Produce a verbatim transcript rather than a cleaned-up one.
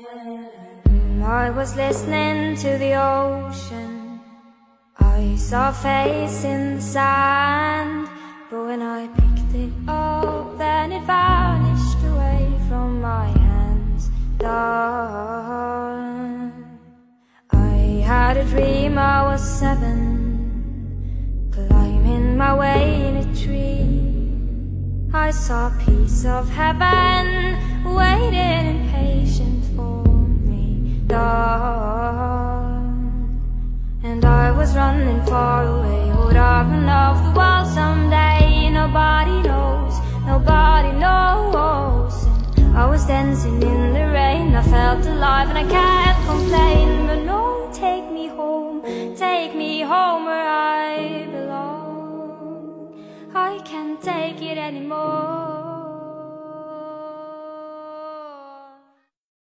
I was listening to the ocean. I saw a face in the sand, but when I picked it up, then it vanished away from my hands. Done. I had a dream I was seven, climbing my way in a tree. I saw a piece of heaven waiting impatient for me. Done. And I was running far away. Would I run off the wall someday? Nobody knows, nobody knows. And I was dancing in the rain. I felt alive and I can't complain. But no, take me home, take me home where I belong. I can't take it anymore.